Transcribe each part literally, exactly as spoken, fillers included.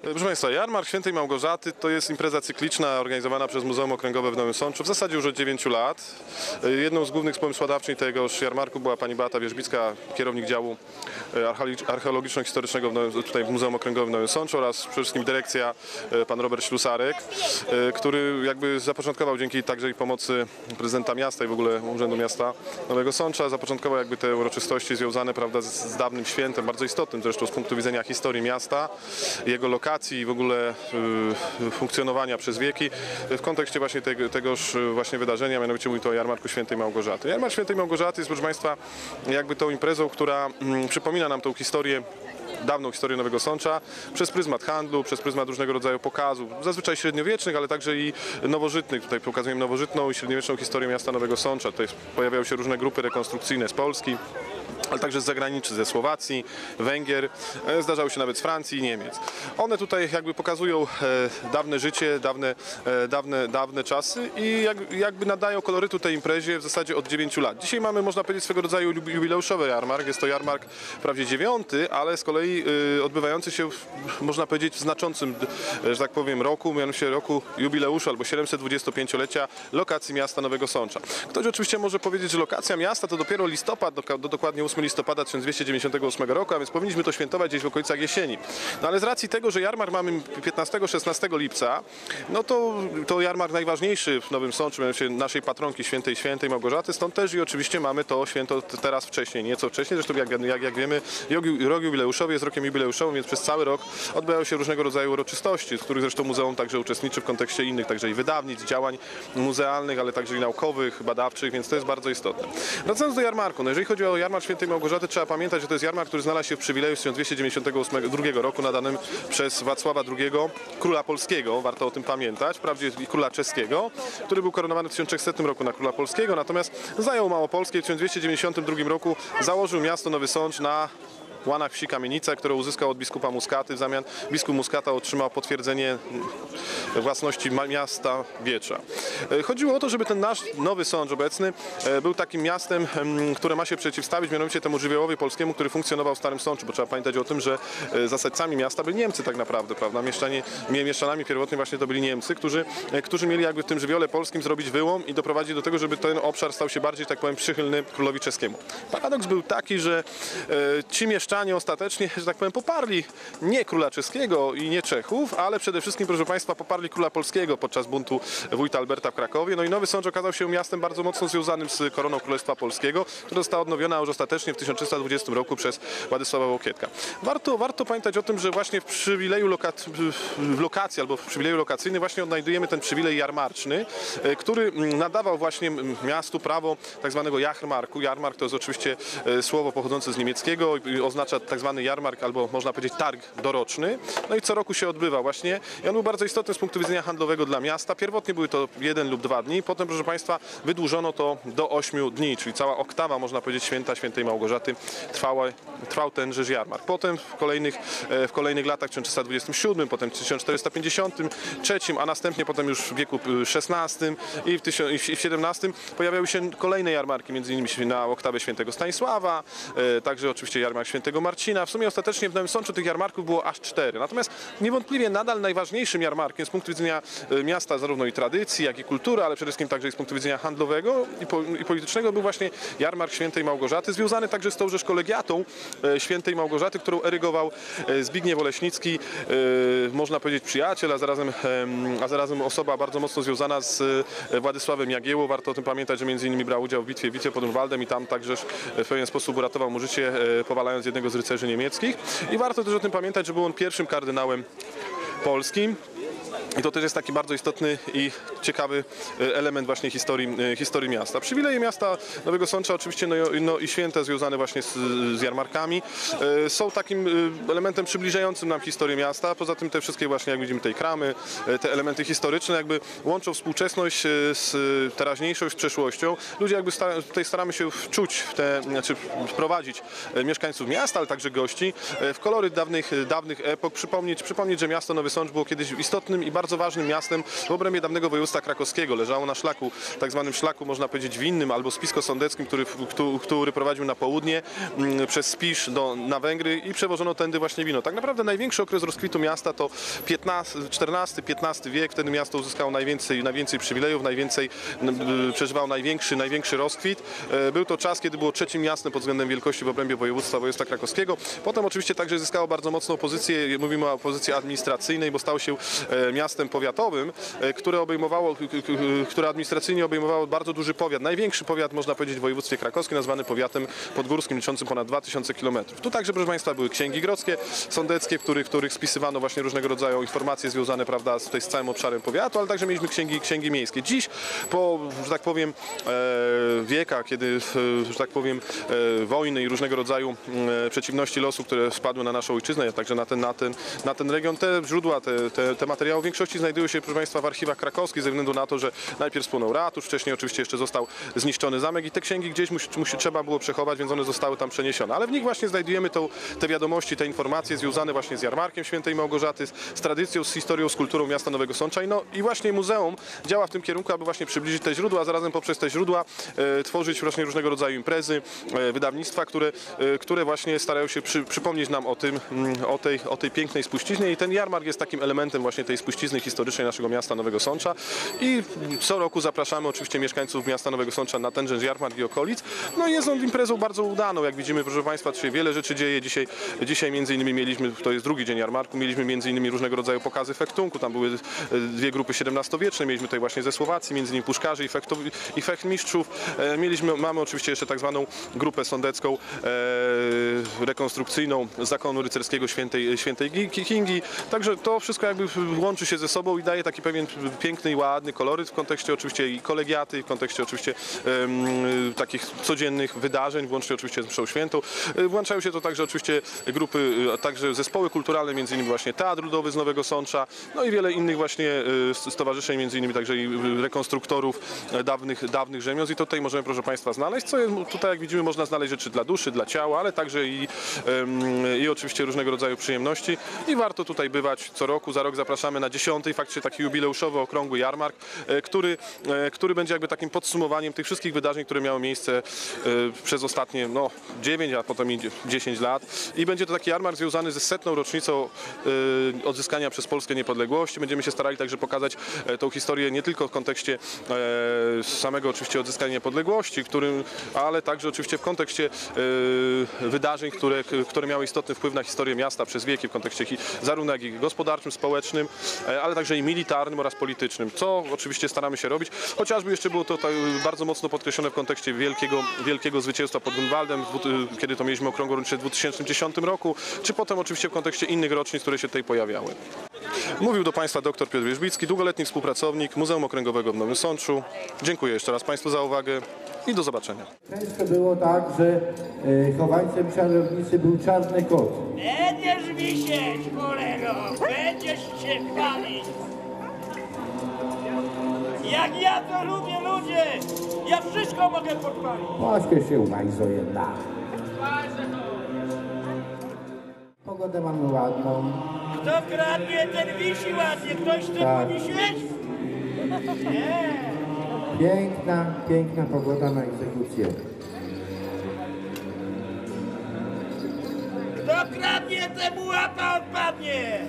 Proszę Państwa, Jarmark Świętej Małgorzaty to jest impreza cykliczna organizowana przez Muzeum Okręgowe w Nowym Sączu w zasadzie już od dziewięciu lat. Jedną z głównych pomysłodawczyń tegoż jarmarku była pani Beata Wierzbicka, kierownik działu archeologiczno-historycznego w Nowym, tutaj w Muzeum Okręgowym w Nowym Sączu, oraz przede wszystkim dyrekcja pan Robert Ślusarek, który jakby zapoczątkował dzięki także i pomocy prezydenta miasta i w ogóle Urzędu Miasta Nowego Sącza, zapoczątkował jakby te uroczystości związane, prawda, z, z dawnym świętem, bardzo istotnym zresztą z punktu widzenia historii miasta, jego lokacji i w ogóle y, funkcjonowania przez wieki w kontekście właśnie tego, tegoż właśnie wydarzenia, mianowicie mówi to o Jarmarku Świętej Małgorzaty. Jarmark Świętej Małgorzaty jest, proszę Państwa, jakby tą imprezą, która mm, przypomina nam tą historię, dawną historię Nowego Sącza przez pryzmat handlu, przez pryzmat różnego rodzaju pokazów, zazwyczaj średniowiecznych, ale także i nowożytnych. Tutaj pokazujemy nowożytną i średniowieczną historię miasta Nowego Sącza. Tutaj pojawiają się różne grupy rekonstrukcyjne z Polski, ale także z zagranicy, ze Słowacji, Węgier, zdarzały się nawet z Francji i Niemiec. One tutaj jakby pokazują e, dawne życie, dawne, e, dawne, dawne czasy i jak, jakby nadają kolorytu tej imprezie w zasadzie od dziewięciu lat. Dzisiaj mamy, można powiedzieć, swego rodzaju jubileuszowy jarmark. Jest to jarmark wprawdzie dziewiąty, ale z kolei e, odbywający się, w, można powiedzieć, w znaczącym, że tak powiem, roku, mianowicie roku jubileuszu albo siedemsetdwudziestopięciolecia lokacji miasta Nowego Sącza. Ktoś oczywiście może powiedzieć, że lokacja miasta to dopiero listopad, do, do dokładnie ósmego listopada tysiąc dwieście dziewięćdziesiątego ósmego roku, a więc powinniśmy to świętować gdzieś w okolicach jesieni. No ale z racji tego, że jarmark mamy piętnastego szesnastego lipca, no to, to jarmark najważniejszy w Nowym Sączu, mianowicie naszej patronki świętej Świętej Małgorzaty, stąd też i oczywiście mamy to święto teraz wcześniej, nieco wcześniej, zresztą jak, jak, jak wiemy, rok jubileuszowy jest rokiem jubileuszowym, więc przez cały rok odbywają się różnego rodzaju uroczystości, z których zresztą muzeum także uczestniczy w kontekście innych, także i wydawnic, działań muzealnych, ale także i naukowych, badawczych, więc to jest bardzo istotne. Wracając do jarmarku, no jeżeli chodzi o jarmark Świętej Małgorzaty, trzeba pamiętać, że to jest jarmark, który znalazł się w przywileju z tysiąc dwieście dziewięćdziesiątego drugiego roku nadanym przez Wacława drugiego, króla polskiego, warto o tym pamiętać, wprawdzie i króla czeskiego, który był koronowany w tysiąc trzysetnym roku na króla polskiego, natomiast zajął Małopolskie. W tysiąc dwieście dziewięćdziesiątym drugim roku założył miasto Nowy Sącz na łanach wsi Kamienica, które uzyskał od biskupa Muskaty. W zamian biskup Muskata otrzymał potwierdzenie własności miasta Wiecza. Chodziło o to, żeby ten nasz Nowy Sącz obecny był takim miastem, które ma się przeciwstawić mianowicie temu żywiołowi polskiemu, który funkcjonował w Starym Sączu, bo trzeba pamiętać o tym, że zasadcami miasta byli Niemcy tak naprawdę, prawda? Mieszczanie, mieszczanami pierwotnie właśnie to byli Niemcy, którzy, którzy mieli jakby w tym żywiole polskim zrobić wyłom i doprowadzić do tego, żeby ten obszar stał się bardziej, tak powiem, przychylny królowi czeskiemu. Paradoks był taki, że ci mieszczanie ostatecznie, że tak powiem, poparli nie króla czeskiego i nie Czechów, ale przede wszystkim, proszę Państwa, poparli króla polskiego podczas buntu wójta Alberta w Krakowie. No i Nowy Sącz okazał się miastem bardzo mocno związanym z koroną Królestwa Polskiego, która została odnowiona już ostatecznie w tysiąc trzysta dwudziestym roku przez Władysława Łokietka. Warto, warto pamiętać o tym, że właśnie w przywileju lokat, w lokacji albo w przywileju lokacyjnym właśnie odnajdujemy ten przywilej jarmarczny, który nadawał właśnie miastu prawo tak zwanego jarmarku. Jarmark to jest oczywiście słowo pochodzące z niemieckiego i oznacza tak zwany jarmark, albo można powiedzieć targ doroczny. No i co roku się odbywa właśnie. I on był bardzo istotny z punktu widzenia handlowego dla miasta. Pierwotnie były to jeden lub dwa dni, potem, proszę Państwa, wydłużono to do ośmiu dni, czyli cała oktawa, można powiedzieć, święta Świętej Małgorzaty trwała, trwał tenże jarmark. Potem w kolejnych, w kolejnych latach, w tysiąc trzysta dwudziestym siódmym, potem w tysiąc czterysta pięćdziesiątym trzecim, a następnie potem już w wieku szesnastym i w, tysiąc, i w siedemnastym pojawiały się kolejne jarmarki, między innymi na oktawę Świętego Stanisława, także oczywiście jarmark Świętego Marcina. W sumie ostatecznie w Nowym Sączu tych jarmarków było aż cztery. Natomiast niewątpliwie nadal najważniejszym jarmarkiem z punktu widzenia miasta zarówno i tradycji, jak i kultury, ale przede wszystkim także i z punktu widzenia handlowego i, po, i politycznego był właśnie jarmark Świętej Małgorzaty, związany także z tą rzecz kolegiatą Świętej Małgorzaty, którą erygował Zbigniew Oleśnicki, można powiedzieć przyjaciel, a zarazem, a zarazem osoba bardzo mocno związana z Władysławem Jagiełło. Warto o tym pamiętać, że między innymi brał udział w bitwie Wicie pod Grunwaldem i tam także w pewien sposób uratował mu życie, powalając jednego z rycerzy niemieckich. I warto też o tym pamiętać, że był on pierwszym kardynałem polskim. I to też jest taki bardzo istotny i ciekawy element właśnie historii, historii miasta. Przywileje miasta Nowego Sącza oczywiście no, no i święta związane właśnie z, z jarmarkami są takim elementem przybliżającym nam historię miasta. Poza tym te wszystkie właśnie, jak widzimy, tej kramy, te elementy historyczne jakby łączą współczesność z teraźniejszość, z przeszłością. Ludzie jakby stara, tutaj staramy się wczuć w te, znaczy wprowadzić mieszkańców miasta, ale także gości w kolory dawnych, dawnych epok, przypomnieć, przypomnieć, że miasto Nowy Sącz było kiedyś istotnym i bardzo ważnym miastem w obrębie dawnego województwa krakowskiego. Leżało na szlaku, tak zwanym szlaku, można powiedzieć, winnym albo spisko-sądeckim, który, który prowadził na południe przez Spisz do, na Węgry i przewożono tędy właśnie wino. Tak naprawdę największy okres rozkwitu miasta to czternasty piętnasty wiek. Wtedy miasto uzyskało najwięcej, najwięcej przywilejów, najwięcej, przeżywało największy, największy rozkwit. Był to czas, kiedy było trzecim miastem pod względem wielkości w obrębie województwa województwa krakowskiego. Potem oczywiście także zyskało bardzo mocną pozycję, mówimy o pozycji administracyjnej, bo stało się miastem powiatowym, które obejmowało, które administracyjnie obejmowało bardzo duży powiat. Największy powiat, można powiedzieć, w województwie krakowskim, nazwany powiatem podgórskim, liczącym ponad dwa tysiące kilometrów. Tu także, proszę Państwa, były księgi grodzkie, sądeckie, w których, w których spisywano właśnie różnego rodzaju informacje związane, prawda, z, tutaj z całym obszarem powiatu, ale także mieliśmy księgi, księgi miejskie. Dziś, po, że tak powiem, e, wiekach, kiedy, że tak powiem, e, wojny i różnego rodzaju e, przeciwności losu, które spadły na naszą ojczyznę, a także na ten, na ten, na ten region, te źródła, te, te, te materiały w większości znajdują się, proszę Państwa, w archiwach krakowskich, ze względu na to, że najpierw spłonął ratusz, wcześniej oczywiście jeszcze został zniszczony zamek i te księgi gdzieś musi, musi, trzeba było przechować, więc one zostały tam przeniesione. Ale w nich właśnie znajdujemy tą, te wiadomości, te informacje związane właśnie z jarmarkiem Świętej Małgorzaty, z, z tradycją, z historią, z kulturą miasta Nowego Sącza. I, no, i właśnie muzeum działa w tym kierunku, aby właśnie przybliżyć te źródła, a zarazem poprzez te źródła e, tworzyć właśnie różnego rodzaju imprezy, e, wydawnictwa, które, e, które właśnie starają się przy, przypomnieć nam o tym, o tej, o tej pięknej spuściźnie i ten jarmark jest takim elementem właśnie tej spuścizny historycznej naszego miasta Nowego Sącza i co roku zapraszamy oczywiście mieszkańców miasta Nowego Sącza na tenże jarmark i okolic. No i jest on imprezą bardzo udaną, jak widzimy, proszę Państwa, się wiele rzeczy dzieje. Dzisiaj, dzisiaj między innymi mieliśmy, to jest drugi dzień jarmarku, mieliśmy między innymi różnego rodzaju pokazy fechtunku, tam były dwie grupy siedemnastowieczne, mieliśmy tutaj właśnie ze Słowacji, między innymi puszkarzy i, fechtu, i fechtmistrzów. Mieliśmy, mamy oczywiście jeszcze tak zwaną grupę sądecką, e, rekonstrukcyjną zakonu rycerskiego świętej, świętej Kingi, także to wszystko jakby łączy się ze sobą i daje taki pewien piękny i ładny koloryt w kontekście oczywiście i kolegiaty, w kontekście oczywiście um, takich codziennych wydarzeń, włącznie oczywiście z mszą świętą. Włączają się to także oczywiście grupy, także zespoły kulturalne, między innymi właśnie Teatr Ludowy z Nowego Sącza, no i wiele innych właśnie stowarzyszeń, między innymi także i rekonstruktorów dawnych, dawnych rzemiosł i to tutaj możemy, proszę Państwa, znaleźć, co jest, tutaj jak widzimy można znaleźć rzeczy dla duszy, dla ciała, ale także i, i oczywiście różnego rodzaju przyjemności i warto tutaj bywać co roku. Za rok zapraszamy na dziesiąty, faktycznie taki jubileuszowy, okrągły jarmark, który, który będzie jakby takim podsumowaniem tych wszystkich wydarzeń, które miały miejsce przez ostatnie no, dziewięć, a potem dziesięć lat i będzie to taki jarmark związany ze setną rocznicą odzyskania przez Polskę niepodległości. Będziemy się starali także pokazać tą historię nie tylko w kontekście samego oczywiście odzyskania niepodległości, którym, ale także oczywiście w kontekście wydarzeń, które, które miały istotny wpływ na historię miasta przez wieki, w kontekście zarówno jak i gospodarczym, społecznym, ale także i militarnym oraz politycznym, co oczywiście staramy się robić. Chociażby jeszcze było to tak bardzo mocno podkreślone w kontekście wielkiego, wielkiego zwycięstwa pod Grunwaldem, kiedy to mieliśmy okrągłą rocznicę w dwa tysiące dziesiątym roku, czy potem oczywiście w kontekście innych rocznic, które się tutaj pojawiały. Mówił do Państwa dr Piotr Wierzbicki, długoletni współpracownik Muzeum Okręgowego w Nowym Sączu. Dziękuję jeszcze raz Państwu za uwagę i do zobaczenia. Często było tak, że e, chowańcem czarownicy był czarny kot. Będziesz wisieć, cholero, będziesz się palić. Jak ja to lubię, ludzie, ja wszystko mogę podpalić. Właśnie się umajzo jedna. Pogodę mamy ładną. Kto kradnie, ten wisi ładnie. Ktoś chce Tak. powisieć? Nie. Piękna, piękna pogoda na egzekucję. Kto kradnie, temu łapa odpadnie.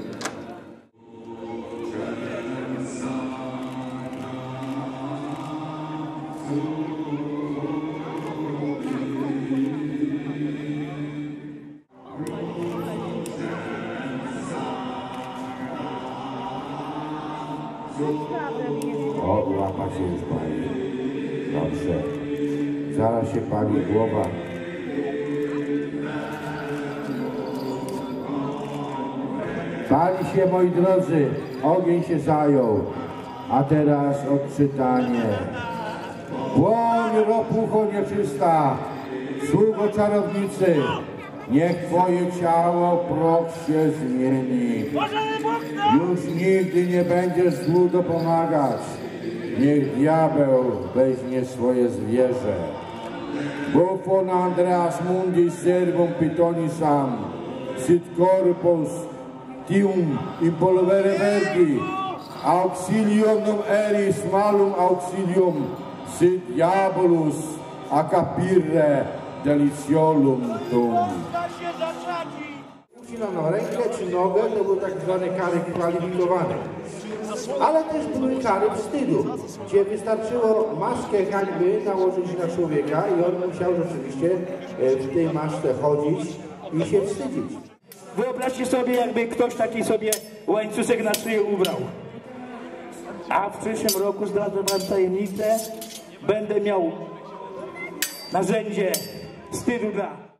O, łapa się już pali. Dobrze. Zaraz się pali głowa. Pali się, moi drodzy. Ogień się zajął. A teraz odczytanie. Błoń, ropucho nieczysta, sługo czarownicy, niech twoje ciało proch się zmieni. Już nigdy nie będziesz złu dopomagać. Niech diabeł weźmie swoje zwierzę. Buffon Andreas Mundis servum pitonisam, sit corpus tium in polvere verdi, auxilium non eris malum auxilium, sit diabolus a capire deliciolum tum. Da się zaczadzić. Ucinano rękę czy nogę, to były tak zwane kary kwalifikowane. Ale też były kary wstydu, gdzie wystarczyło maskę hańby nałożyć na człowieka i on musiał rzeczywiście w tej masce chodzić i się wstydzić. Wyobraźcie sobie, jakby ktoś taki sobie łańcuszek na szyję ubrał. A w przyszłym roku, zdradzę wam tajemnicę, będę miał narzędzie wstydu dla